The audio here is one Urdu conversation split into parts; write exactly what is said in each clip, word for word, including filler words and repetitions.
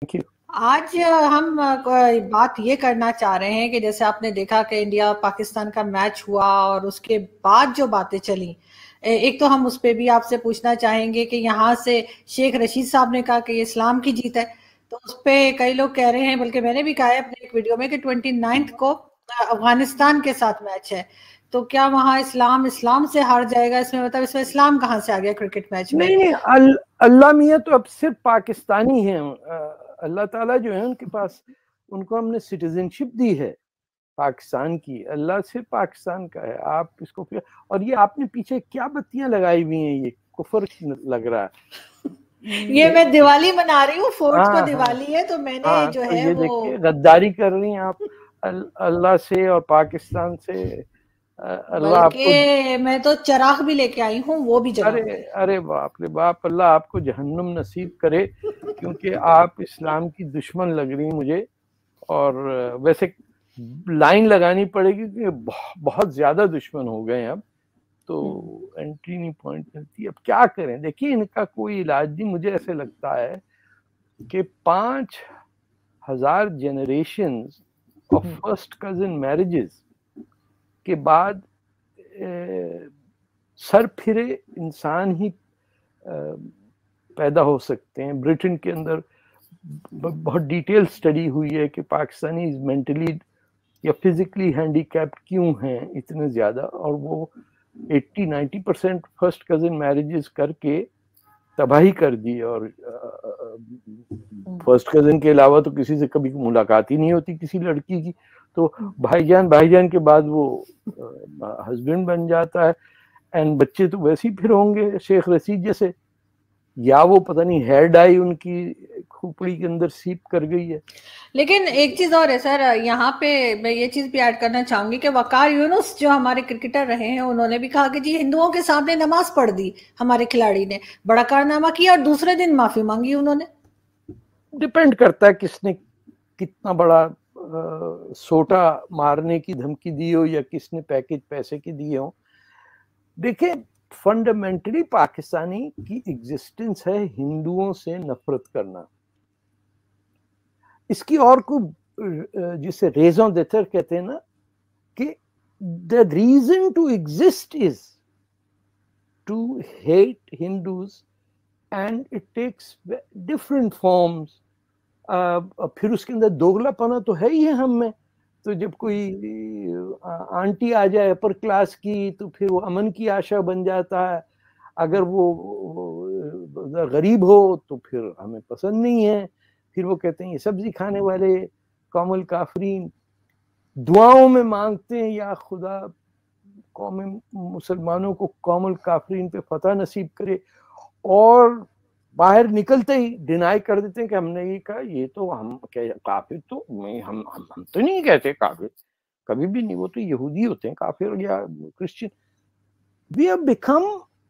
آج ہم بات یہ کرنا چاہ رہے ہیں کہ جیسے آپ نے دیکھا کہ انڈیا پاکستان کا میچ ہوا اور اس کے بعد جو باتیں چلیں، ایک تو ہم اس پہ بھی آپ سے پوچھنا چاہیں گے کہ یہاں سے شیخ رشید صاحب نے کہا کہ یہ اسلام کی جیت ہے، تو اس پہ کئی لوگ کہہ رہے ہیں، بلکہ میں نے بھی کہا ہے اپنے ایک ویڈیو میں کہ ٹوئنٹی نائنتھ کو افغانستان کے ساتھ میچ ہے، تو کیا وہاں اسلام اسلام سے ہار جائے گا؟ اس میں مطلب اس میں اسلام کہاں سے آ گیا کرکٹ میچ میں؟ نہیں نہیں، اللہ میاں تو اب صرف پاکستانی ہیں، اللہ تعالیٰ جو ہے ان کے پاس، ان کو ہم نے سٹیزن شپ دی ہے پاکستان کی، اللہ سے پاکستان کا ہے. آپ اس کو، اور یہ آپ نے پیچھے کیا بتیاں لگائی ہوئی ہیں، یہ کفر لگ رہا ہے. یہ میں دیوالی منا رہی ہوں، فورتھ کو دیوالی ہے تو میں نے جو ہے یہ وہ دیکھیے غداری کر رہی ہیں آپ اللہ سے اور پاکستان سے. اللہ آپ کو، بلکہ میں تو چراغ بھی لے کے آئی ہوں، وہ بھی جلا. ارے ارے باپ رے باپ، اللہ آپ کو جہنم نصیب کرے، کیونکہ آپ اسلام کی دشمن لگ رہی ہیں مجھے. اور ویسے لائن لگانی پڑے گی کہ بہت زیادہ دشمن ہو گئے ہیں اب تو انٹری نہیں پوائنٹ ملتی. اب کیا کریں، دیکھیے ان کا کوئی علاج نہیں. مجھے ایسے لگتا ہے کہ پانچ ہزار generations of first cousin marriages کے بعد سر پھرے انسان ہی پیدا ہو سکتے ہیں. برٹن کے اندر بہت ڈیٹیل سٹڈی ہوئی ہے کہ پاکستانی مینٹلی یا فزیکلی ہینڈی کیپڈ کیوں ہیں اتنے زیادہ، اور وہ eighty ninety percent first cousin marriages کر کے تباہی کر دی. اور فرسٹ کزن کے علاوہ تو کسی سے کبھی ملاقات ہی نہیں ہوتی کسی لڑکی کی، تو بھائی جان بھائی جان کے بعد وہ ہسبینڈ بن جاتا ہے. اینڈ بچے تو ویسے ہی پھر ہوں گے شیخ رشید جیسے، یا وہ پتہ نہیں ہیئر ڈائی ان کی کھوپڑی کے اندر سیپ کر گئی ہے. لیکن ایک چیز اور ہے سر، یہاں پہ میں یہ چیز بھی ایڈ کرنا چاہوں گی کہ وقار یونس جو ہمارے کرکٹر رہے ہیں، انہوں نے بھی کہا کہ جی ہندوؤں کے سامنے نماز پڑھ دی ہمارے کھلاڑی نے، بڑا کارنامہ کیا، اور دوسرے دن معافی مانگی انہوں نے. ڈیپینڈ کرتا ہے کس نے کتنا بڑا سوٹا مارنے کی دھمکی دی ہو یا کس نے پیکج پیسے کی دیے ہوں. دیکھیں فنڈامنٹلی پاکستانی کی ایگزسٹنس ہے ہندوؤں سے نفرت کرنا. اس کی اور کو جسے ریزون دیتر کہتے ہیں نا، کہ the reason to exist is to hate Hindus and it takes different forms. پھر اس کے اندر دوگلا پنا تو ہے ہی ہے ہم میں. تو جب کوئی آنٹی آ جائے اپر کلاس کی تو پھر وہ امن کی آشا بن جاتا ہے، اگر وہ غریب ہو تو پھر ہمیں پسند نہیں ہے، پھر وہ کہتے ہیں یہ سبزی کھانے والے قوم الکافرین. دعاؤں میں مانگتے ہیں یا خدا قوم مسلمانوں کو قوم الکافرین پہ فتح نصیب کرے، اور باہر نکلتے ہی ڈینائی کر دیتے ہیں کہ ہم نے یہ کہا. یہ تو ہم کافر تو ہم ہم تو نہیں کہتے کافر، کبھی بھی نہیں، وہ تو یہودی ہوتے ہیں کافر یا Christian. We have become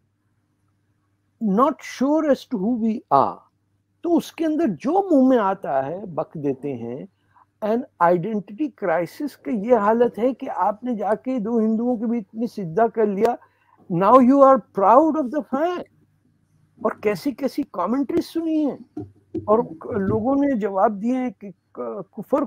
not sure as to who we are. تو اس کے اندر جو منہ میں آتا ہے بک دیتے ہیں. اینڈ آئیڈینٹی کرائسس کا یہ حالت ہے کہ آپ نے جا کے دو ہندوؤں کے بیچ میں سجدہ کر لیا، now you are proud of the fact. اور کیسی کیسی کامنٹری سنی ہیں، اور لوگوں نے جواب دیے ہیں کہ کفر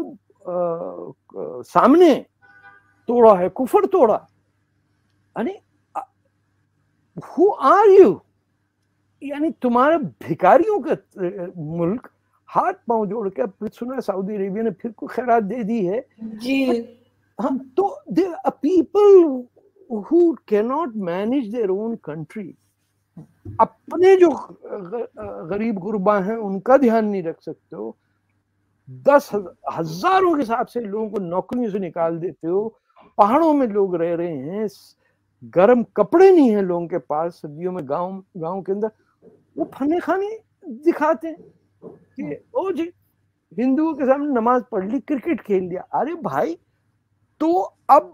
کو سامنے توڑا ہے، کفر توڑا. یعنی who are you؟ یعنی تمہارے بھکاریوں کا ملک، ہاتھ پاؤں جوڑ کے. پھر سنا سعودی عربیہ نے پھر کوئی خیرات دے دی ہے جی. ہاں، تو people who cannot manage their own country، اپنے جو غریب غربا ہیں ان کا دھیان نہیں رکھ سکتے ہو، دس ہزاروں کے حساب سے لوگوں کو نوکریوں سے نکال دیتے ہو. پہاڑوں میں لوگ رہ رہے ہیں، گرم کپڑے نہیں ہیں لوگوں کے پاس سردیوں میں، گاؤں گاؤں کے اندر وہ فنے خانے دکھاتے ہیں کہ او جی ہندوؤں کے سامنے نماز پڑھ لی، کرکٹ کھیل لیا. ارے بھائی، تو اب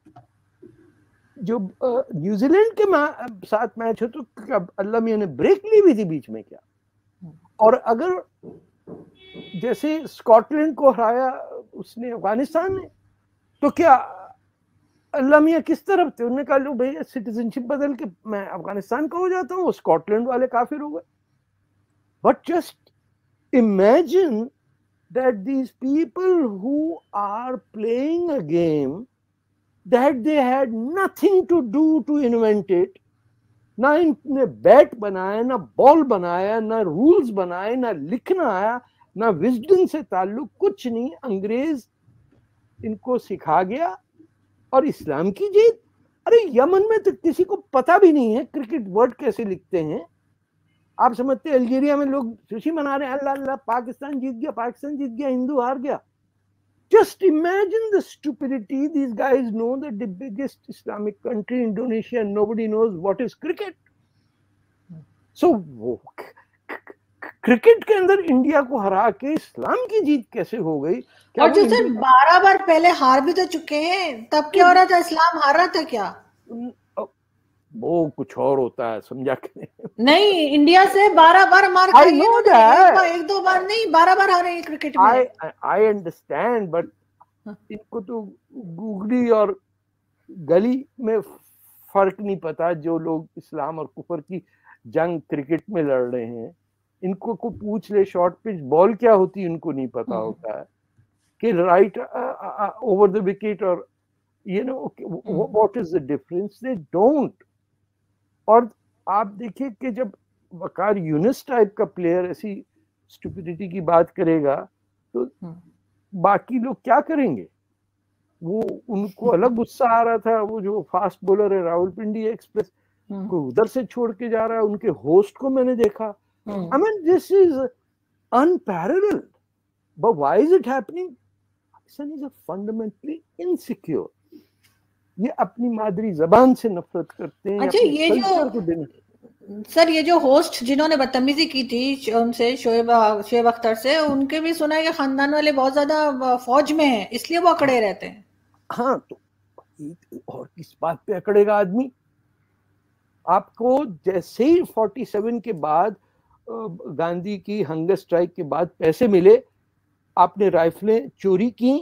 جو نیوزی لینڈ کے ساتھ میچ ہے تو اللہ میاں نے بریک لی ہوئی تھی بیچ میں کیا؟ اور اگر جیسے اسکاٹ لینڈ کو ہرایا اس نے افغانستان نے، تو کیا اللہ میاں کس طرف تھے؟ انہوں نے کہا لو بھائی سٹیزن شپ بدل کے میں افغانستان کا ہو جاتا ہوں، وہ اسکاٹ لینڈ والے کافر ہو گئے. But just imagine that these people who are playing a game that they had nothing to do to invent it, نہ انہیں بیٹ بنایا، نہ بال بنایا، نہ رولز بنائے، نہ لکھنا آیا، نہ وزڈم سے تعلق، کچھ نہیں، انگریز ان کو سکھا گیا اور اسلام کی جیت. ارے یمن میں تو کسی کو پتہ بھی نہیں ہے کرکٹ ورڈ کیسے لکھتے ہیں. آپ سمجھتے ہیں الجیریا میں لوگ خوشی منا رہے ہیں اللہ اللہ پاکستان جیت گیا، پاکستان جیت گیا، ہندو ہار گیا. Just imagine the stupidity. These guys know that the biggest Islamic country, Indonesia, and nobody knows what is cricket. So, cricket کے اندر انڈیا کو ہرا کے اسلام کی جیت کیسے ہو گئی؟ اور جو سر بارہ بار پہلے ہار بھی تو چکے ہیں، تب کیا ہو رہا تھا؟ اسلام ہار رہا تھا کیا؟ وہ کچھ اور ہوتا ہے، سمجھا کہ نہیں، انڈیا سے بارہ بار مار کھائی ہے، ایک دو بار نہیں، بارہ بار ہارے ہیں کرکٹ میں. آئی انڈرسٹینڈ، بٹ ان کو تو گوگلی اور گلی میں فرق نہیں پتا. جو لوگ اسلام اور کفر کی جنگ کرکٹ میں لڑ رہے ہیں، ان کو کو پوچھ لے شارٹ پچ بال کیا ہوتی، ان کو نہیں پتا ہوتا ہے کہ رائٹ اوور دا وکٹ اور you know what is the difference. They don't. اور آپ دیکھیں کہ جب وقار یونس ٹائپ کا پلیئر ایسی اسٹوپیڈیٹی کی بات کرے گا تو باقی لوگ کیا کریں گے؟ وہ ان کو الگ غصہ آ رہا تھا. وہ جو فاسٹ بولر ہے راول پنڈی ایکسپریس کو ادھر سے چھوڑ کے جا رہا ہے. ان کے ہوسٹ کو میں نے دیکھا. I mean, this is unparalleled. But why is it happening? Pakistan is a fundamentally insecure. یہ اپنی مادری زبان سے نفرت کرتے ہیں. اچھا، یہ جو سر یہ جو ہوسٹ جنہوں نے بدتمیزی کی تھی ان سے، شعیب شعیب اختر سے، ان کے بھی سنا ہے کہ خاندان والے بہت زیادہ فوج میں ہیں، اس لیے وہ اکڑے رہتے ہیں. ہاں، تو اور کس بات پہ اکڑے گا آدمی؟ آپ کو جیسے ہی فورٹی سیون کے بعد گاندھی کی ہنگر اسٹرائک کے بعد پیسے ملے، آپ نے رائفلیں چوری کی،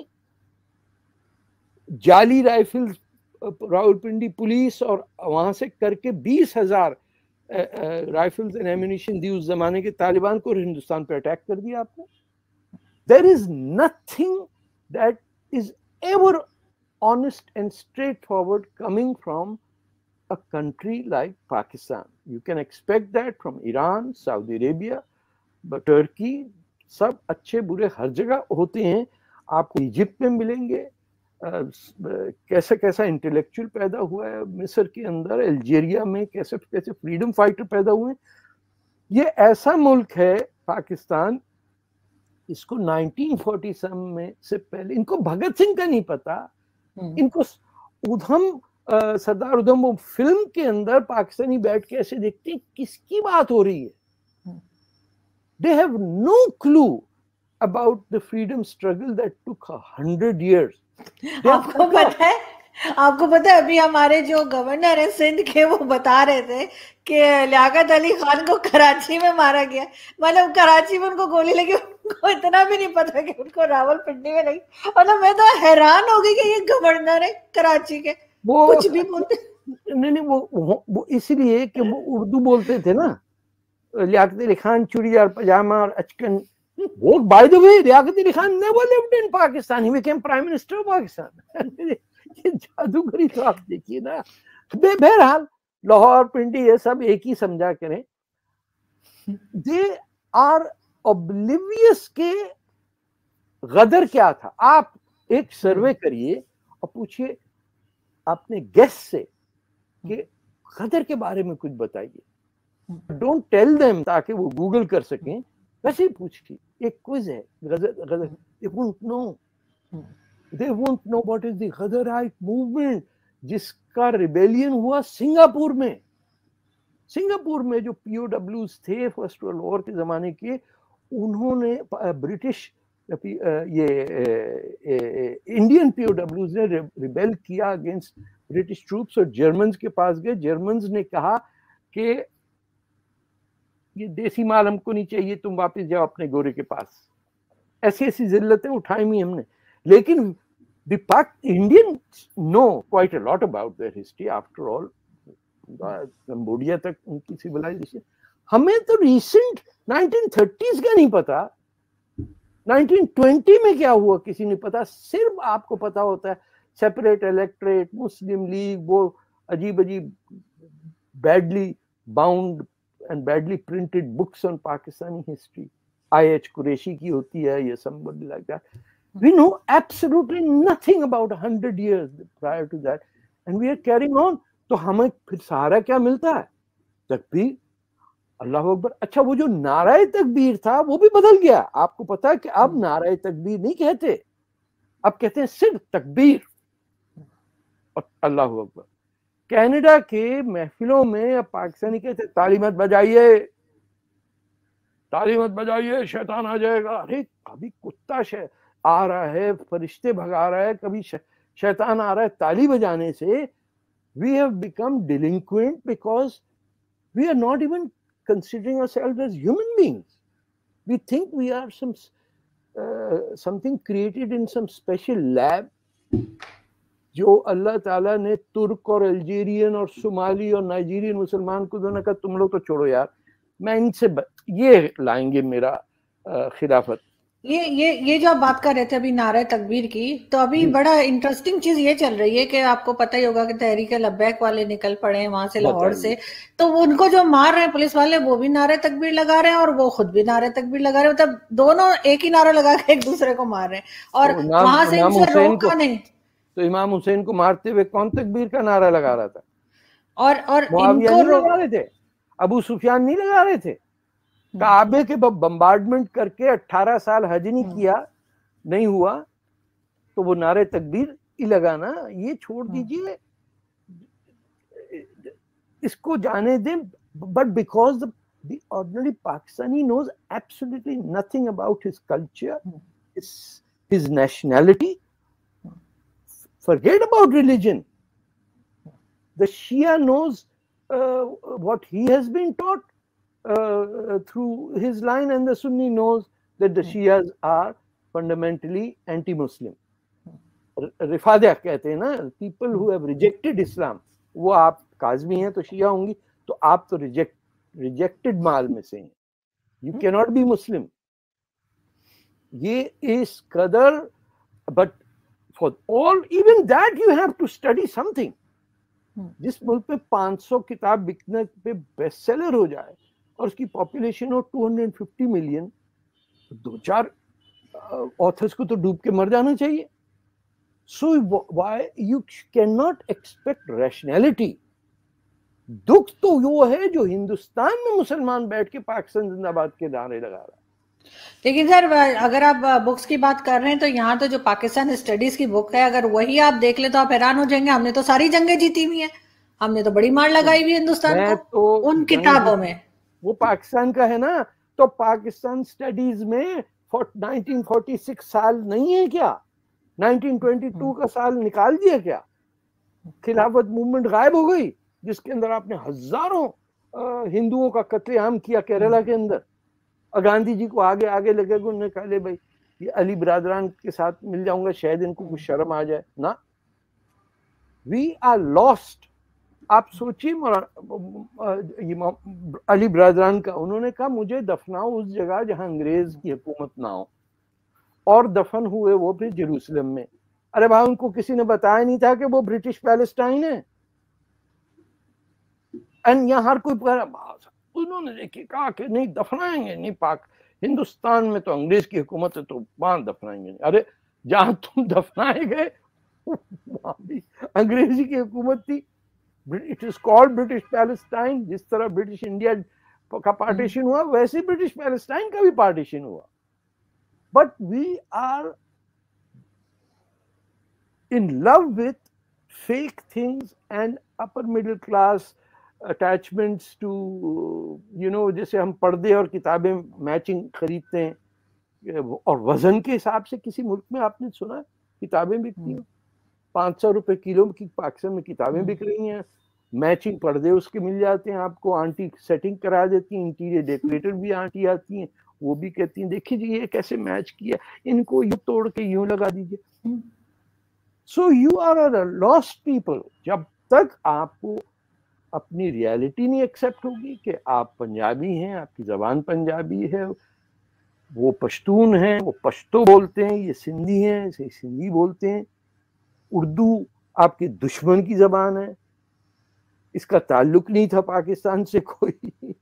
جعلی رائفل راول پنڈی پولیس اور وہاں سے کر کے بیس ہزار رائفلز اینڈ ایمونیشن دی اس زمانے کے طالبان کو، ہندوستان پہ اٹیک کر دیا آپ نے. There is nothing that is ever honest and straightforward coming from a country like Pakistan. You can expect that from Iran, Saudi Arabia, but Turkey. سب اچھے برے ہر جگہ ہوتے ہیں. آپ کو ایجپٹ میں ملیں گے کیسا کیسا انٹلیکچوئل پیدا ہوا ہے مصر کے اندر، الجیریا میں کیسے کیسے فریڈم فائٹر پیدا ہوئے. یہ ایسا ملک ہے پاکستان، اس کو نائنٹین فورٹی سیون میں سے پہلے ان کو بھگت سنگھ کا نہیں پتا. ان کو ادھم سردار ادھم وہ فلم کے اندر پاکستانی بیٹھ کے ایسے دیکھتے ہیں کس کی بات ہو رہی ہے. They have no clue about the freedom struggle that took a hundred years. آپ کو پتہ ہے آپ کو پتہ ہے ابھی ہمارے جو گورنر ہیں سندھ کے، وہ بتا رہے تھے کہ لیاقت علی خان کو کراچی میں مارا گیا. مطلب کراچی میں ان کو گولی لگی، ان کو اتنا بھی نہیں پتا کہ ان کو راول پنڈی میں لگی. مطلب میں تو حیران ہو گئی کہ یہ گورنر ہے کراچی کے، کچھ بھی بولتے. نہیں نہیں وہ اس لیے کہ وہ اردو بولتے تھے نا. لیاقت علی خان چوڑی دار پاجامہ اور اچکن. وہ by the way Liaquat Ali Khan never lived in Pakistan. He became prime minister of Pakistan. یہ جادوگری تو آپ دیکھیے نا. بہرحال لاہور پنڈی یہ سب ایک ہی سمجھا کریں. دے آر اوبلیویس کہ غدر کیا تھا. آپ ایک سروے کریے اور پوچھئے اپنے گیسٹ سے کہ غدر کے بارے میں کچھ بتائیے. ڈونٹ ٹیل دیم تاکہ وہ گوگل کر سکیں. ویسے ہی پوچھیے. ایک کوئز ہے غدر غدر. They won't know. They won't know what is the Ghadarite movement جس کا ریبیلین ہوا سنگاپور میں. سنگاپور میں جو پی او ڈبلیوز تھے فرسٹ ورلڈ وار کے زمانے کے، انہوں نے برٹش یہ انڈین پی او ڈبلیوز نے ریبیل کیا اگینسٹ برٹش ٹروپس اور جرمنز کے پاس گئے. جرمنز نے کہا کہ یہ دیسی مال ہم کو نہیں چاہیے، تم واپس جاؤ اپنے گورے کے پاس. ایسی ایسی ذلتیں اٹھائی ہوئی ہم نے. لیکن the Pak Indians know quite a lot about their history. After all, Cambodia تک ان کی سیولائزیشن. ہمیں تو ریسنٹ نائنٹین تھرٹیز کا نہیں پتا نائنٹین ٹوینٹی میں کیا ہوا کسی نے پتا؟ صرف آپ کو پتا ہوتا ہے سیپریٹ الیکٹریٹ، مسلم لیگ، وہ عجیب عجیب badly bound and badly printed books on Pakistani history, I H Qureshi کی ہوتی ہے یا somebody like that. We know absolutely nothing about one hundred years prior to that and we are carrying on. تو ہمیں پھر سہارا کیا ملتا ہے؟ تکبیر، اللہ اکبر. اچھا وہ جو نعرہ تکبیر تھا وہ بھی بدل گیا. آپ کو پتا ہے کہ اب نعرہ تکبیر نہیں کہتے، اب کہتے ہیں صرف تکبیر اور اللہ اکبر. کینیڈا کے محفلوں میں اب پاکستانی کہتے ہیں تالی مت بجائیے، تالی مت بجائیے شیطان آ جائے گا. ارے کبھی کتا شے آ رہا ہے، فرشتے بھگا رہا ہے، کبھی شیطان آ رہا ہے. تالی بجانے سے we have become delinquent because we are not even considering ourselves as human beings. We think we are some uh, something created in some special lab. جو اللہ تعالیٰ نے ترک اور الجیرین اور صومالی اور نائجیرین مسلمان کو دونوں کا تم لوگ تو چھوڑو یار، میں ان سے یہ لائیں گے میرا خلافت. یہ یہ یہ جو آپ بات کر رہے تھے ابھی نعرہ تکبیر کی، تو ابھی بڑا انٹرسٹنگ چیز یہ چل رہی ہے کہ آپ کو پتہ ہی ہوگا کہ تحریک لبیک والے نکل پڑے ہیں وہاں سے لاہور سے، تو ان کو جو مار رہے ہیں پولیس والے وہ بھی نعرہ تکبیر لگا رہے ہیں اور وہ خود بھی نعرہ تکبیر لگا رہے ہیں، مطلب دونوں ایک ہی نعرہ لگا کے ایک دوسرے کو مار رہے ہیں اور وہاں سے ان سے روکا نہیں. تو امام حسین کو مارتے ہوئے کون تکبیر کا نعرہ لگا رہا تھا؟ اور اور ان کو لگا رہے تھے، ابو سفیان نہیں لگا رہے تھے. کعبے کے بمبارڈمنٹ کر کے اٹھارہ سال حج نہیں کیا، نہیں ہوا، تو وہ نعرہ تکبیر ہی لگانا. یہ چھوڑ دیجئے، اس کو جانے دیں. But because the ordinary Pakistani knows absolutely nothing about his culture, his, his nationality. Forget about religion. The Shia knows uh, what he has been taught uh, through his line, and the Sunni knows that the Shias are fundamentally anti-Muslim. رفادہ کہتے ہیں نا، people who have rejected Islam. وہ آپ کاظمی ہیں تو شیعہ ہوں گی، تو آپ تو ریجیکٹ ریجیکٹڈ مال میں سے ہیں. You cannot be Muslim. یہ اس قدر، but for all, even that you have to study something. جس ملک میں پانچ سو کتاب بکنے پہ بیسٹ سیلر ہو جائے اور اس کی پاپولیشن ہو ٹو ہنڈریڈ ففٹی ملین، دو چار آتھرس کو تو ڈوب کے مر جانا چاہیے. So why you cannot expect rationality. دکھ تو وہ ہے جو ہندوستان میں مسلمان بیٹھ کے پاکستان زندہ باد کے نعرے لگا رہا ہے. لیکن سر اگر آپ بکس کی بات کر رہے ہیں تو یہاں تو جو پاکستان اسٹڈیز کی بک ہے، اگر وہی آپ دیکھ لیں تو آپ حیران ہو جائیں گے. ہم نے تو ساری جنگیں جیتی ہوئی ہیں، ہم نے تو بڑی مار لگائی ہوئی ہندوستان کو ان کتابوں میں. وہ پاکستان کا ہے نا، تو پاکستان اسٹڈیز میں نائنٹین فورٹی سکس سال نہیں ہے کیا؟ نائنٹین ٹوینٹی ٹو کا سال نکال دیا کیا؟ خلافت موومنٹ غائب ہو گئی جس کے اندر آپ نے ہزاروں ہندوؤں کا قتل عام کیا کیرلا کے اندر. اور گاندھی جی کو آگے آگے لگے گا، انہوں نے کہا لے بھائی یہ علی برادران کے ساتھ مل جاؤں گا، شاید ان کو کچھ شرم آ جائے. نا، وی آر لاسٹ. آپ سوچیے علی برادران کا، انہوں نے کہا مجھے دفناؤ اس جگہ جہاں انگریز کی حکومت نہ ہو، اور دفن ہوئے وہ بھی جیروسلم میں. ارے بھائی ان کو کسی نے بتایا نہیں تھا کہ وہ برٹش پیلسٹائن ہے. اینڈ یہاں ہر کوئی پکڑا، انہوں نے دیکھے کہا کہ نہیں دفنائیں گے نہیں، پاک ہندوستان میں تو انگریز کی حکومت ہے تو وہاں دفنائیں گے. ارے جہاں تم دفنائے گئے وہاں بھی انگریزی کی حکومت تھی. It is called British Palestine. جس طرح برٹش انڈیا کا پارٹیشن ہوا ویسے برٹش پیلسٹائن کا بھی پارٹیشن ہوا. But we are in love with fake things and upper middle class attachments to, you know, جیسے ہم پردے اور کتابیں میچنگ خریدتے ہیں اور وزن کے حساب سے. کسی ملک میں آپ نے سنا کتابیں بکتی ہیں پانچ سو روپے کلو کی؟ پاکستان میں کتابیں بک رہی ہیں، میچنگ پردے اس کے مل جاتے ہیں آپ کو، آنٹی سیٹنگ کرا دیتی ہیں، انٹیریئر ڈیکوریٹر بھی آنٹی آتی ہیں، وہ بھی کہتی ہیں دیکھیے جی یہ کیسے میچ کیا، ان کو یوں توڑ کے یوں لگا دیجیے. So you are a lost people. جب تک آپ کو اپنی ریالٹی نہیں ایکسپٹ ہوگی کہ آپ پنجابی ہیں، آپ کی زبان پنجابی ہے، وہ پشتون ہیں، وہ پشتو بولتے ہیں، یہ سندھی ہیں، یہ سندھی بولتے ہیں. اردو آپ کے دشمن کی زبان ہے، اس کا تعلق نہیں تھا پاکستان سے کوئی.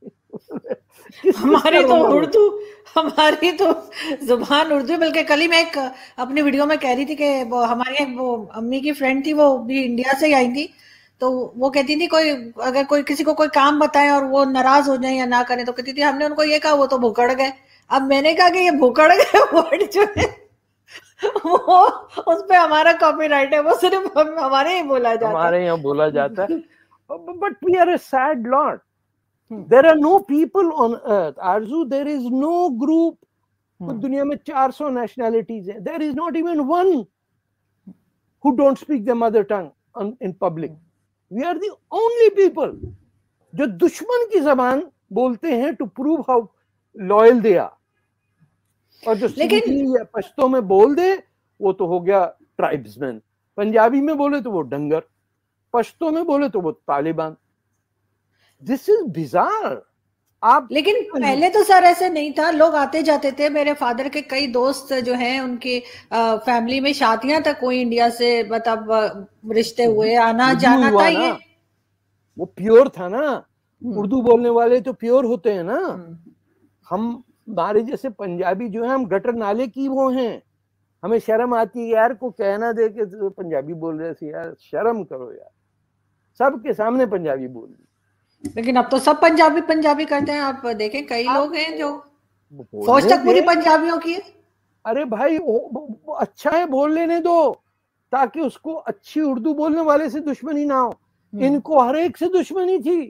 ہماری تو اردو ہماری تو زبان اردو. بلکہ کل ہی میں ایک اپنی ویڈیو میں کہہ رہی تھی کہ وہ ہماری ایک وہ امی کی فرینڈ تھی، وہ بھی انڈیا سے ہی آئی تھی، تو وہ کہتی تھی کوئی اگر کوئی کسی کو کوئی کام بتائیں اور وہ ناراض ہو جائیں یا نہ کریں تو کہتی تھی ہم نے ان کو یہ کہا وہ تو بھوکڑ گئے. اب میں نے کہا کہ یہ بھوکڑ گئے ورڈ جو ہے وہ اس پہ ہمارا کاپی رائٹ ہے، وہ صرف ہمارے ہی بولا جاتا ہے، ہمارے یہاں بولا جاتا ہے. But we are a sad lot. There are no people on earth. Arzu, there is no group. دنیا میں چار سو نیشنلٹیز ہیں. There is not even one who don't speak their mother tongue in public. We are the only people جو دشمن کی زبان بولتے ہیں to prove how loyal they are. اور جو سندھی یا پشتو میں بول دے وہ تو ہو گیا ٹرائبز مین. پنجابی میں بولے تو وہ ڈنگر، پشتو میں بولے تو وہ طالبان. This is bizarre. آپ لیکن پہلے تو سر ایسے نہیں تھا، لوگ آتے جاتے تھے. میرے فادر کے کئی دوست جو ہیں ان کی فیملی میں شادیاں تک کوئی انڈیا سے مطلب رشتے ہوئے، آنا جانا تھا. یہ وہ پیور تھا نا، اردو بولنے والے تو پیور ہوتے ہیں نا. ہم ہمارے جیسے پنجابی جو ہیں ہم گٹر نالے کی وہ ہیں. ہمیں شرم آتی ہے یار کو کہنا دے کہ پنجابی بول رہے تھے، یار شرم کرو یار، سب کے سامنے پنجابی بول رہی. لیکن اب تو سب پنجابی پنجابی کرتے ہیں. آپ دیکھیں کئی لوگ ہیں جو فوج تک پوری پنجابیوں کی ہے. ارے بھائی اچھا ہے بول لینے دو تاکہ اس کو اچھی اردو بولنے والے سے دشمنی نہ ہو. ان کو ہر ایک سے دشمنی تھی.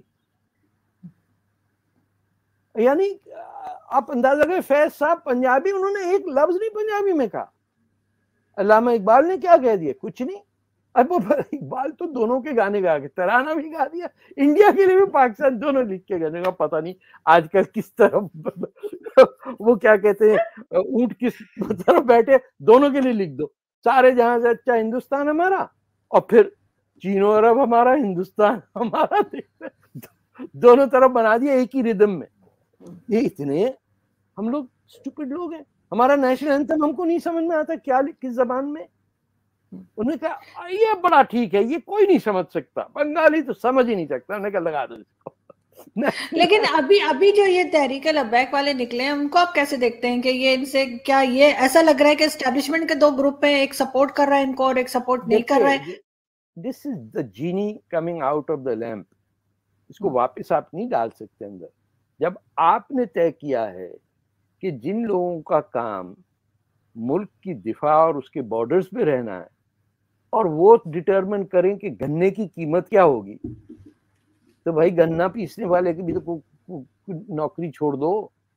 یعنی آپ اندازہ کریں فیض صاحب پنجابی، انہوں نے ایک لفظ نہیں پنجابی میں کہا. علامہ اقبال نے کیا کہہ دیا؟ کچھ نہیں. اب اقبال تو دونوں کے گانے گا کے ترانہ بھی گا دیا، انڈیا کے لیے بھی پاکستان، دونوں لکھ کے گانے کا. پتہ نہیں آج کل کس طرح وہ کیا کہتے ہیں اونٹ کس طرف بیٹھے، دونوں کے لیے لکھ دو. سارے جہاں سے اچھا ہندوستان ہمارا، اور پھر چین و عرب ہمارا، ہندوستان ہمارا، دونوں طرف بنا دیا ایک ہی ردم میں. یہ اتنے ہم لوگ اسٹوپڈ لوگ ہیں. ہمارا نیشنل اینتھم ہم کو نہیں سمجھ میں آتا کیا کس زبان میں. انہوں نے کہا یہ بڑا ٹھیک ہے، یہ کوئی نہیں سمجھ سکتا، بنگالی تو سمجھ ہی نہیں سکتا. انہوں نے کہا لگا دو اس کو. لیکن ابھی ابھی جو یہ تحریک لبیک والے نکلے ہیں ان کو آپ کیسے دیکھتے ہیں کہ یہ ان سے کیا یہ ایسا لگ رہا ہے کہ اسٹیبلشمنٹ کے دو گروپ ہیں، ایک سپورٹ کر رہا ہے ان کو اور ایک سپورٹ نہیں کر رہا ہے؟ This is the genie coming out of the lamp. اس کو واپس آپ نہیں ڈال سکتے اندر. جب آپ نے طے کیا ہے کہ جن لوگوں کا کام ملک کی دفاع اور اس کے بارڈرز پہ رہنا ہے اور وہ ڈٹرمن کریں کہ گنے کی قیمت کیا ہوگی، تو بھائی گنا پیسنے والے کی بھی تو نوکری چھوڑ دو.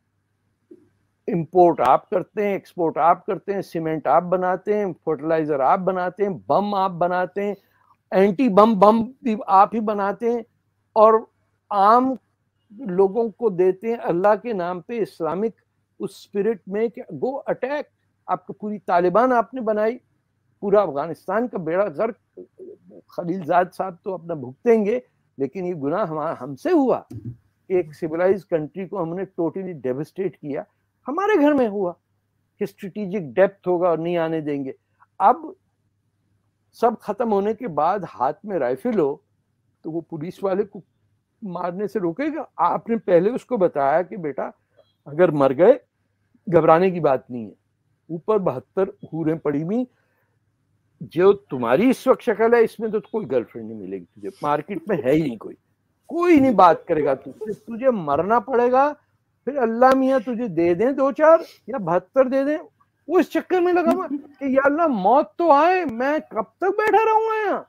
امپورٹ آپ کرتے ہیں، ایکسپورٹ آپ کرتے ہیں، سیمنٹ آپ بناتے ہیں، فرٹیلائزر آپ بناتے ہیں، بم آپ بناتے ہیں، اینٹی بم بم بھی آپ ہی بناتے ہیں، اور عام لوگوں کو دیتے ہیں اللہ کے نام پہ اسلامک اس اسپرٹ میں کہ گو اٹیک. آپ کو پوری طالبان آپ نے بنائی، پورا افغانستان کا بیڑا غرق. خلیل زاد صاحب تو اپنا بھگتیں گے، لیکن یہ گناہ ہمارا ہم سے ہوا. ایک سویلائز کنٹری کو ہم نے ٹوٹلی ڈیوسٹیٹ کیا. ہمارے گھر میں ہوا کہ اسٹریٹجک ڈیپتھ ہوگا اور نہیں آنے دیں گے. اب سب ختم ہونے کے بعد ہاتھ میں رائفل ہو تو وہ پولیس والے کو مارنے سے روکے گا؟ آپ نے پہلے اس کو بتایا کہ بیٹا اگر مر گئے گھبرانے کی بات نہیں ہے. اوپر بہتر حوریں پڑی ہوئی، جو تمہاری اس وقت شکل ہے اس میں تو کوئی گرل فرینڈ نہیں ملے گی تجھے، مارکیٹ میں ہے ہی نہیں کوئی، کوئی نہیں بات کرے گا. تجھے مرنا پڑے گا، پھر اللہ میاں تجھے دے دیں دو چار یا بہتر دے دیں. وہ اس چکر میں لگا ہوا کہ یا اللہ موت تو آئے، میں کب تک بیٹھا رہوں گا یہاں.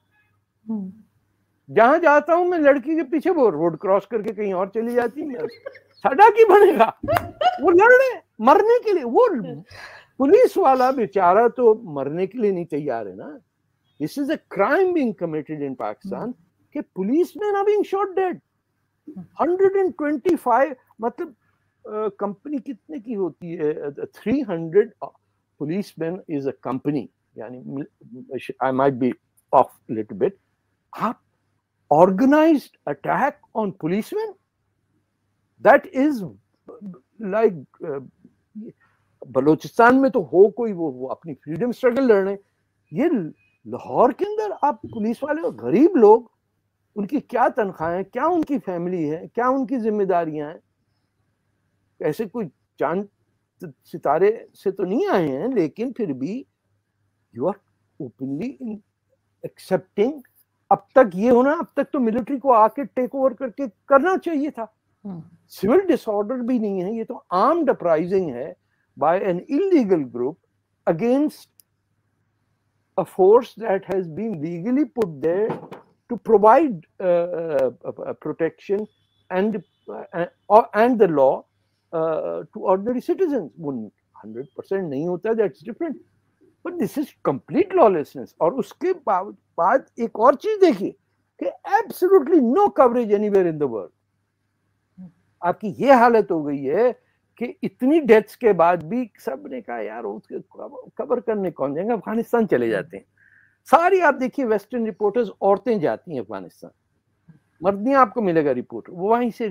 جہاں جاتا ہوں میں لڑکی کے پیچھے وہ روڈ کراس کر کے کہیں اور چلی جاتی، سڈا کی بنے گا. وہ لڑ رہے مرنے کے لیے. وہ پولیس والا بیچارہ تو مرنے کے لیے نہیں تیار ہے نا. This is a crime being committed in Pakistan کہ policemen are being shot dead. one hundred twenty-five مطلب کمپنی کتنے کی ہوتی ہے؟ three hundred policemen is a company. یعنی I might be off a little bit. آپ organized attack on policemen? That is like uh, Balochistan में तो हो कोई वो, वो अपनी फ्रीडम स्ट्रगल लड़ रहे हैं, ये लाहौर के अंदर आप पुलिस वाले और गरीब लोग, उनकी क्या तनख्वाहें, क्या उनकी फैमिली है, क्या उनकी जिम्मेदारियां हैं, ऐसे कोई चांद सितारे से तो नहीं आए हैं, लेकिन फिर भी यू आर ओपनली एक्सेप्टिंग। अब तक ये होना, अब तक तो मिलिट्री को आके टेक ओवर करके करना चाहिए था। सिविल डिसऑर्डर भी नहीं है, ये तो आर्म्ड अपराइजिंग है by an illegal group against a force that has been legally put there to provide protection and and the law to ordinary citizen. वो हंड्रेड परसेंट नहीं होता, that's different, but this is complete lawlessness. और उसके बाद एक और चीज देखिए कि absolutely no coverage anywhere in the world. आपकी ये हालत हो गई है कि इतनी डेथ्स के बाद भी सब ने कहा यार उसके कवर करने कौन जाएंगे, अफगानिस्तान चले जाते हैं। सारी आप देखिए वेस्टर्न रिपोर्टर्स, औरतें जाती हैं अफगानिस्तान, मर्द नहीं आपको मिलेगा रिपोर्टर, वो वहीं से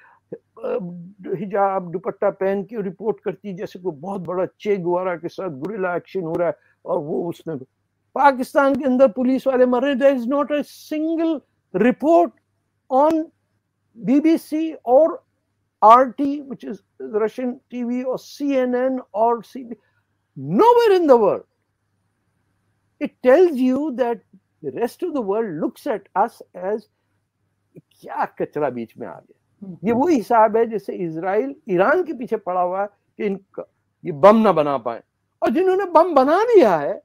हिजाब दुपट्टा पहन के रिपोर्ट करती है जैसे कोई बहुत बड़ा चे गुवारा के साथ गुरिल्ला एक्शन हो रहा है। और वो उसमें पाकिस्तान के अंदर पुलिस वाले मर रहे, there is not a single report on BBC और RT, which is Russian T V, or C N N or C B S, nowhere in the world. It tells you that the rest of the world looks at us as क्या कचरा बीच में आ गया। ये वही हिसाब है जैसे इजराइल ईरान के पीछे पड़ा हुआ है कि इनका ये बम ना बना पाए, और जिन्होंने बम बना लिया है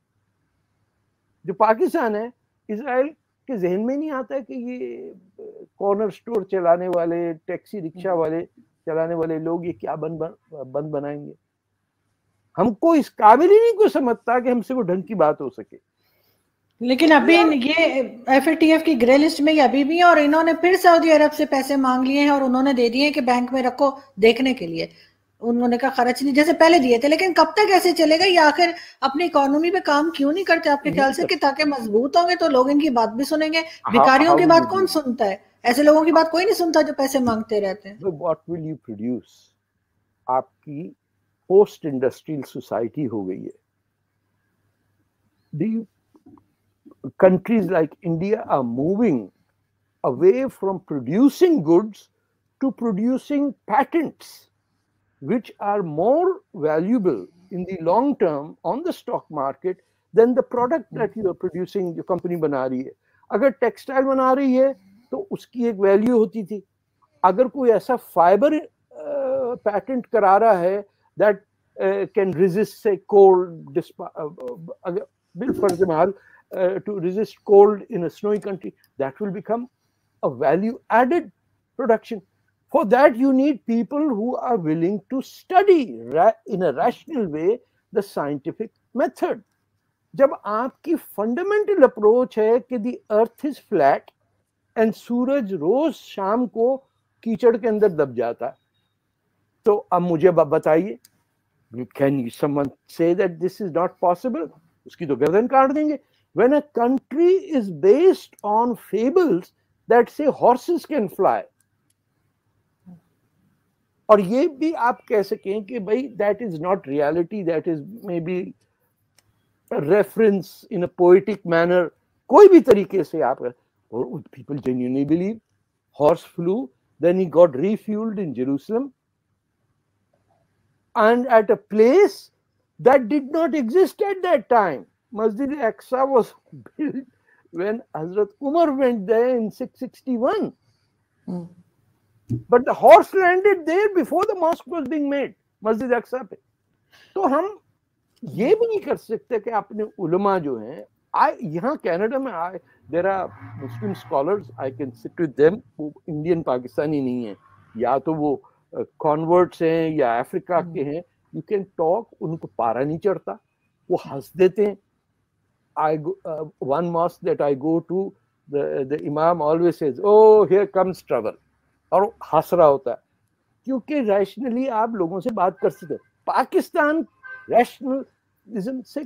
जो पाकिस्तान है, इजराइल के जहन में नहीं आता है कि ये कॉर्नर स्टोर चलाने वाले, टैक्सी रिक्शा वाले चलाने वाले लोग ये क्या बंद बंद बनाएंगे। हमको इस काबिल ही नहीं कोई समझता कि हमसे वो ढंग की बात हो सके। लेकिन अभी ये एफ ए टी एफ की ग्रे लिस्ट में ये अभी भी है, और इन्होंने फिर सऊदी अरब से पैसे मांग लिए हैं और उन्होंने दे दिए कि बैंक में रखो देखने के लिए। उन्होंने कहा खर्च नहीं, जैसे पहले दिए थे। लेकिन कब तक ऐसे चलेगा? ये आखिर अपनी इकोनॉमी पे काम क्यों नहीं करते आपके ख्याल से, कि ताकि मजबूत होंगे तो लोग इनकी बात भी सुनेंगे। भिखारियों की बात कौन सुनता है? ऐसे लोगों की बात कोई नहीं सुनता जो पैसे मांगते रहते हैं। What will you produce? आपकी पोस्ट इंडस्ट्रियल सोसाइटी हो गई है। Do you, countries like India are moving away from producing goods to producing patents, which are more valuable in the long term on the stock market than the product that you are producing, जो company बना रही है। अगर textile बना रही है तो उसकी एक value होती थी। अगर कोई ऐसा fiber uh, patent करा रहा है that uh, can resist say cold, अगर built for example uh, to resist cold in a snowy country, that will become a value added production. For that you need people who are willing to study in a rational way the scientific method. जब आपकी fundamental approach है कि the earth is flat and सूरज रोज शाम को कीचड़ के अंदर दब जाता है, तो अब मुझे बताइए, can someone say that this is not possible? उसकी तो गर्दन काट देंगे. When a country is based on fables that say horses can fly, और ये भी आप कह सकें कि भाई that is not reality, that is maybe a reference in a poetic manner, कोई भी तरीके से आप, or people genuinely believe horse flew, then he got refueled in Jerusalem and at a place that did not exist at that time. Masjid al-Aqsa was built when Hazrat Umar went there in six sixty-one. Hmm. But the horse landed there before the mosque was being made, Masjid al-Aqsa पे. तो हम ये भी नहीं कर सकते कि अपने उलमा जो हैं, I यहाँ कनाडा में I there are Muslim scholars, I can sit with them, वो इंडियन पाकिस्तानी नहीं है, या तो वो कॉन्वर्ट्स हैं या अफ्रीका के हैं, you can talk, उनको पारा नहीं चढ़ता, वो हंस देते हैं. I go, uh, one mosque that I go to, the the imam always says, oh here comes trouble, और हंस रहा होता है, क्योंकि रैशनली आप लोगों से बात कर सकते. पाकिस्तान रैशनलिज्म से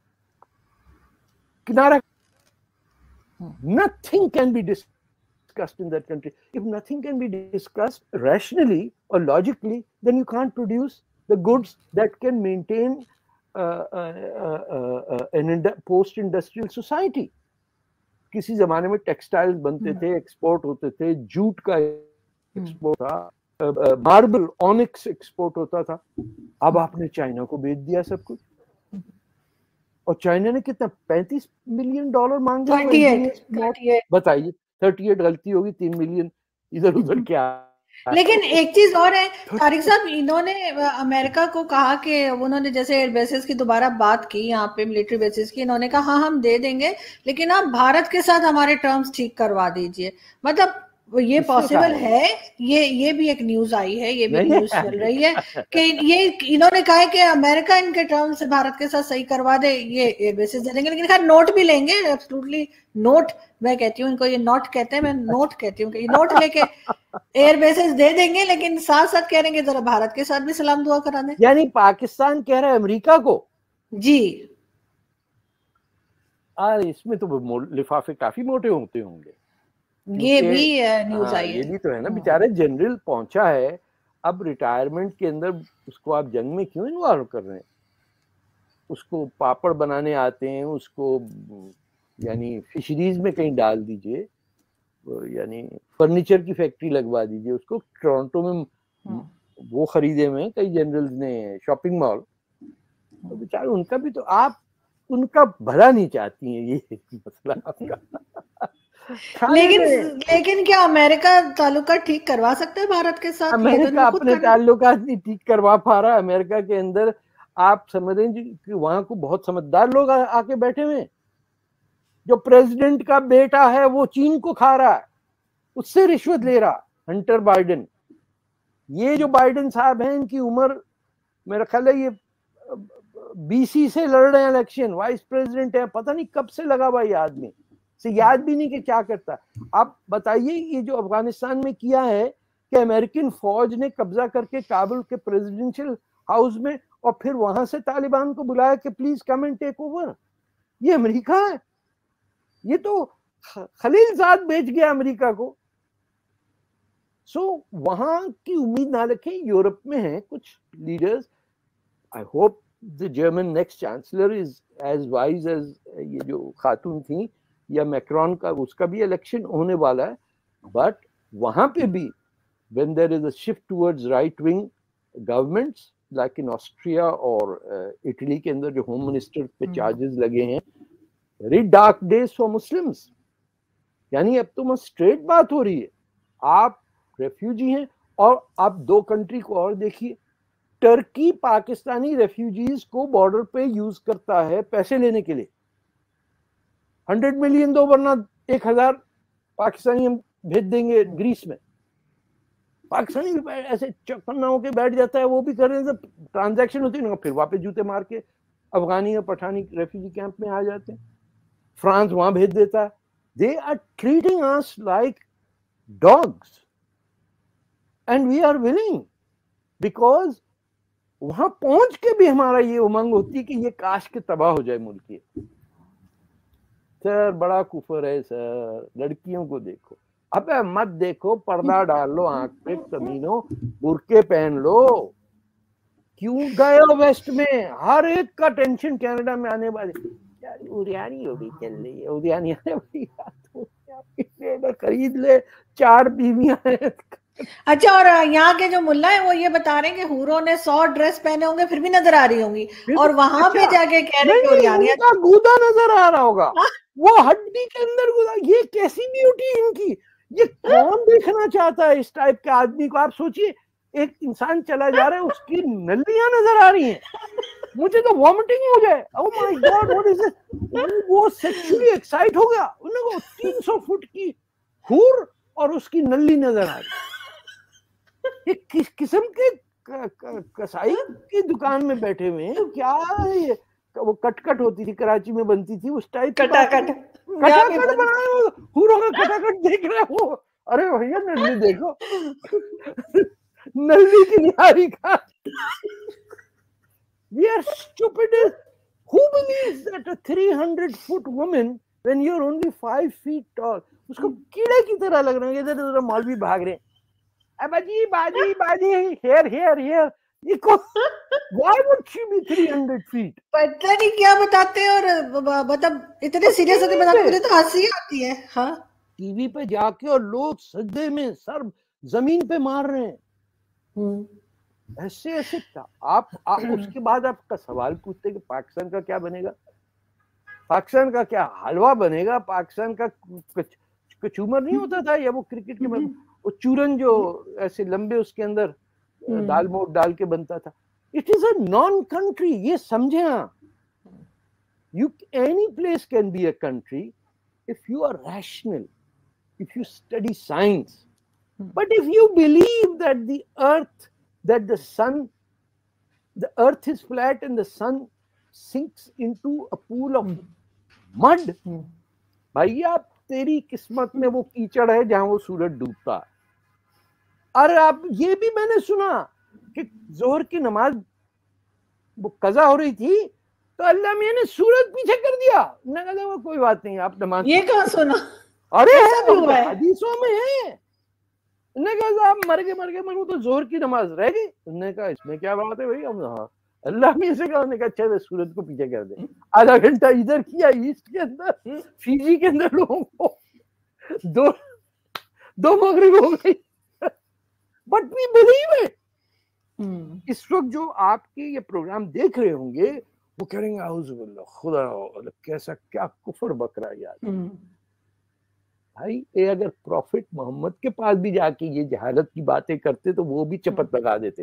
किनारा, nothing can be discussed in that country. If nothing can be discussed rationally or logically, then you can't produce the goods that can maintain uh, uh, uh, uh, an post industrial society. किसी जमाने में टेक्सटाइल्स बनते थे, एक्सपोर्ट होते थे, जूट का एक्सपोर्ट था, मार्बल ऑनिक्स एक्सपोर्ट होता था. अब आपने चाइना को बेच दिया सब कुछ, और चाइना ने कितना पैंतीस मिलियन डॉलर मांगे. बताइए, अड़तीस गलती होगी, तीन मिलियन इधर उधर क्या. लेकिन एक चीज और है तारिक साहब, इन्होंने अमेरिका को कहा कि उन्होंने जैसे एयर बेसिस की दोबारा बात की, यहाँ पे मिलिट्री बेसिस की, इन्होंने कहा हाँ हम दे देंगे, लेकिन आप भारत के साथ हमारे टर्म्स ठीक करवा दीजिए. मतलब ये पॉसिबल है? ये ये भी एक न्यूज आई है, ये भी न्यूज चल रही है कि ये इन्होंने कहा है कि अमेरिका इनके टर्म्स से भारत के साथ सही करवा दे, ये एयर बेसिस दे देंगे, लेकिन खैर नोट भी लेंगे. एब्सोल्युटली नोट, मैं कहती हूँ इनको ये नोट कहते हैं, मैं नोट कहती हूँ कि ये नोट लेके एयर बेसिस दे देंगे, लेकिन साथ साथ कह रहे हैं कि जरा भारत के साथ भी सलाम दुआ करा दें. यानी पाकिस्तान कह रहा है अमेरिका को जी, आ, इसमें तो लिफाफे काफी मोटे होते होंगे. ये भी न्यूज आई है. ये भी तो है ना, बेचारे जनरल पहुंचा है, अब रिटायरमेंट के अंदर उसको आप जंग में क्यों इन्वॉल्व कर रहे हैं? उसको पापड़ बनाने आते हैं, उसको यानी फिशरीज में कहीं डाल दीजिए, यानी फर्नीचर की फैक्ट्री लगवा दीजिए उसको. टोरंटो में वो खरीदे में कई जनरल्स ने शॉपिंग मॉल, तो बेचारे उनका भी तो, आप उनका भला नहीं चाहती हैं, ये मसला आपका. लेकिन लेकिन क्या अमेरिका ताल्लुकात ठीक करवा सकते हैं भारत के साथ? अमेरिका अपने ताल्लुकात नहीं ठीक करवा पा रहा. अमेरिका के अंदर आप समझ रहे हैं कि वहां को बहुत समझदार लोग आ, आके बैठे हुए. जो प्रेसिडेंट का बेटा है वो चीन को खा रहा है, उससे रिश्वत ले रहा, हंटर बाइडेन. ये जो बाइडेन साहब हैं, इनकी उम्र मेरा ख्याल है ये बीसी से लड़ रहे हैं इलेक्शन, वाइस प्रेसिडेंट है, पता नहीं कब से लगा हुआ ये आदमी, से याद भी नहीं कि क्या करता. आप बताइए, ये जो अफगानिस्तान में किया है कि अमेरिकन फौज ने कब्जा करके काबुल के प्रेसिडेंशियल हाउस में, और फिर वहां से तालिबान को बुलाया कि please come and take over. ये अमेरिका है, ये तो खलीलजाद बेच गया अमेरिका को. सो so, वहां की उम्मीद ना रखें. यूरोप में हैं कुछ leaders, I hope the German next chancellor is as wise as ये जो खातून थी, या मैक्रॉन का, उसका भी इलेक्शन होने वाला है. बट वहां पे भी when there is a shift towards right wing governments like in Austria और इटली के अंदर जो होम मिनिस्टर पे चार्जेस लगे हैं, very dark days for Muslims. यानी अब तो मैं स्ट्रेट बात हो रही है, आप रेफ्यूजी हैं. और आप दो कंट्री को और देखिए, टर्की पाकिस्तानी रेफ्यूजीज को बॉर्डर पे यूज करता है पैसे लेने के लिए. हंड्रेड मिलियन दो वरना एक हजार पाकिस्तानी हम भेज देंगे ग्रीस में. पाकिस्तानी भी ऐसे चौकन्ना होके बैठ जाता है, वो भी कर रहे हैं, ट्रांजैक्शन होती है, फिर वापस जूते मार के अफगानी और पठानी रेफ्यूजी कैंप में आ जाते हैं. फ्रांस वहां भेज देता है. They are treating us like dogs and we are willing, because वहां पहुंच के भी हमारा ये उमंग होती है कि ये काश के तबाह हो जाए मुल्क ये. सर बड़ा कुफर है सर, लड़कियों को देखो, अबे मत देखो, पर्दा डाल लो आंख पे, कमीनों बुरके पहन लो. क्यों गए हो वेस्ट में? हर एक का टेंशन कनाडा में आने वाले. यार उरियानी हो भी चल रही है, उरियानी आने वाली तो खरीद ले, चार बीवियां हैं. अच्छा, और यहाँ के जो मुल्ला है वो ये बता रहे हैं कि हूरों ने सौ ड्रेस पहने होंगे फिर भी नजर आ रही होंगी, और वहां पे जाके कह रहे हैं कि गूदा नजर आ रहा होगा, वो हड्डी के अंदर गुदा. ये कैसी ब्यूटी इनकी, ये कौन देखना चाहता है इस टाइप के आदमी को? आप सोचिए, एक इंसान चला जा रहा है, उसकी नलियां नजर आ रही हैं, मुझे तो वॉमिटिंग हो जाए. Oh my god, what is this? वो सेक्सुअली एक्साइट हो गया, उनको तीन सौ फुट की हूर और उसकी नली नजर आ रही. ये किस किस्म के कसाई की दुकान में बैठे हुए हैं? क्या है ये? वो कटकट होती थी, कराची में बनती थी उस टाइप की कटाकट कटाकट बनाए हो, हूरों का कटाकट देख रहे हो. अरे भैया नल्ली देखो, नल्ली की निहारी का. We are stupid. Who believes that a three hundred foot woman when you're only five feet tall? उसको कीड़े की तरह लग रहे हैं, इधर उधर मौलवी भाग रहे हैं, बाजी बाजी बाजी, here here here. Why would she be three hundred feet? پتہ نہیں کیا بتاتے ہیں اور مطلب اتنے سیریس ہو کے بتاتے مجھے تو ہنسی آتی ہے. ہاں ٹی وی پہ جا کے اور لوگ سجدے میں سر زمین پہ مار رہے ہیں ایسے ایسے. آپ اس کے بعد آپ کا سوال پوچھتے کہ پاکستان کا کیا بنے گا, پاکستان کا کیا حلوہ بنے گا, پاکستان کا کچومر نہیں ہوتا تھا یا وہ کرکٹ کے وہ چورن جو ایسے لمبے اس کے اندر دال موٹ ڈال کے بنتا تھا. It is a non country. یہ سمجھیں آپ, you any place can be a country if you are rational, if you study science. But if you believe that the earth, that the sun, the earth is flat and the sun sinks into a pool of mud, bhai aap teri qismat mein wo kichad hai jahan wo suraj doobta. اور آپ یہ بھی میں نے سنا کہ ظہر کی نماز وہ قضا ہو رہی تھی تو اللہ میاں نے سورج پیچھے کر دیا. میں نے کہا کوئی بات نہیں آپ نماز. یہ کہاں سنا؟ ارے حدیثوں میں ہے. انہوں نے کہا آپ مر گئے مر گئے مرو تو ظہر کی نماز رہ گئی. انہوں نے کہا اس میں کیا بات ہے بھائی. ہاں اللہ میاں سے کہا. انہوں نے کہا اچھا سورج کو پیچھے کر دیں. آدھا گھنٹہ ادھر کیا ایسٹ کے اندر, فیجی کے اندر لوگوں کو دو دو مغرب ہو گئی. But we believe it. اس وقت جو آپ کے یہ پروگرام دیکھ رہے ہوں گے وہ کہہ رہے ہیں اعوذ باللہ خدا کیسا کیا کفر بکرا یار. بھائی اے اگر پروفٹ محمد کے پاس بھی جا کے یہ جہالت کی باتیں کرتے تو وہ بھی چپت لگا دیتے.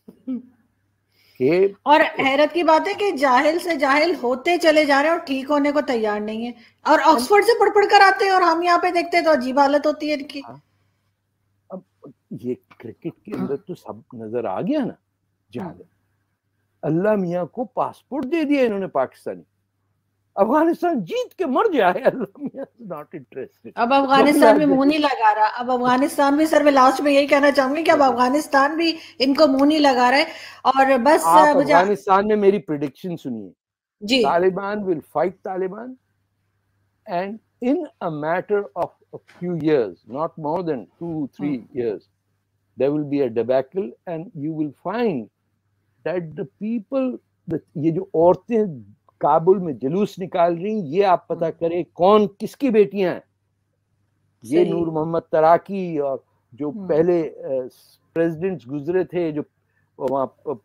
کہ اور حیرت کی بات ہے کہ جاہل سے جاہل ہوتے چلے جا رہے ہیں اور ٹھیک ہونے کو تیار نہیں ہے. اور آکسفورڈ سے پڑھ پڑھ کر آتے ہیں اور ہم یہاں پہ دیکھتے ہیں تو عجیب حالت ہوتی ہے ان کی. اب یہ کرکٹ کے اندر تو سب نظر آ گیا نا جہالت. اللہ میاں کو پاسپورٹ دے دیا انہوں نے پاکستانی. افغانستان جیت کے مر جائے, اللہ میاں ناٹ انٹرسٹڈ. اب افغانستان میں منہ نہیں لگا رہا. اب افغانستان بھی سر میں لاسٹ میں یہی کہنا چاہوں گی کہ اب افغانستان بھی ان کو منہ نہیں لگا رہا ہے. اور بس افغانستان میں میری پریڈکشن سنیے جی, Taliban will fight Taliban and in a matter of a few years, not more than two, three years, there will be a debacle and you will find that the people, یہ جو عورتیں کابل میں جلوس نکال رہی ہیں, یہ آپ پتہ کریں کون کس کی بیٹیاں ہیں. یہ نور محمد تراکی اور جو پہلے پریزیڈنٹس گزرے تھے, جو وہاں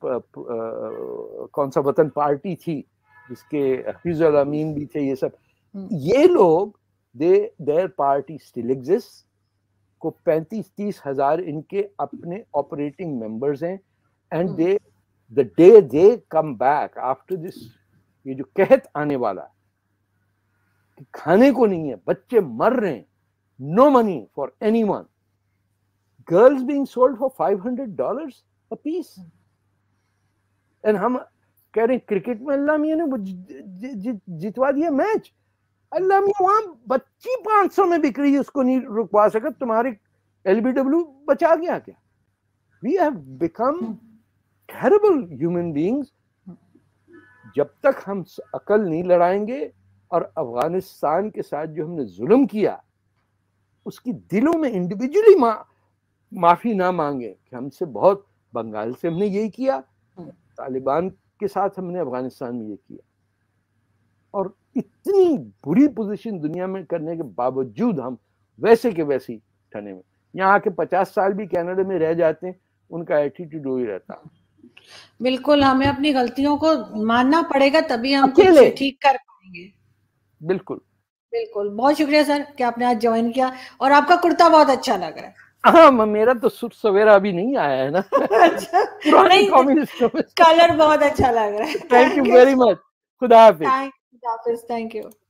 کون سا وطن پارٹی تھی جس کے حفیظ الامین بھی تھے, یہ سب یہ لوگ they their party still exists. کو پینتیس تیس ہزار ان کے اپنے آپریٹنگ ممبرز ہیں. And they the day they come back after this, یہ جو قحط آنے والا ہے کہ کھانے کو نہیں ہے, بچے مر رہے ہیں, no money for anyone, girls being sold for five hundred dollars a piece. and ہم کہہ رہے ہیں کرکٹ میں اللہ میاں نے جتوا دیا میچ. اللہ میاں وہاں بچی پانچ سو میں بک رہی ہے, اس کو نہیں رکوا سکا. تمہارے ایل بی ڈبلو بچا گیا کیا؟ We have become terrible human beings. جب تک ہم عقل نہیں لڑائیں گے اور افغانستان کے ساتھ جو ہم نے ظلم کیا اس کی دلوں میں انڈیویجولی معافی نہ مانگے کہ ہم سے بہت, بنگال سے ہم نے یہی کیا, طالبان کے ساتھ ہم نے افغانستان میں یہ کیا, اور اتنی بری پوزیشن دنیا میں کرنے کے باوجود ہم ویسے کے ویسے ہی ٹھنے میں. یہاں آ کے پچاس سال بھی کینیڈا میں رہ جاتے ہیں, ان کا ایٹیٹیوڈ وہی رہتا. بالکل, ہمیں اپنی غلطیوں کو ماننا پڑے گا تبھی ہم کچھ ٹھیک کر پائیں گے. بالکل بالکل. بہت شکریہ سر کہ آپ نے آج جوائن کیا, اور آپ کا کرتا بہت اچھا لگ رہا ہے. ہاں میرا تو سٹ سویرا ابھی نہیں آیا ہے نا, کلر بہت اچھا لگ رہا ہے. Thank you very much. خدا حافظ. خدا حافظ. Thank you.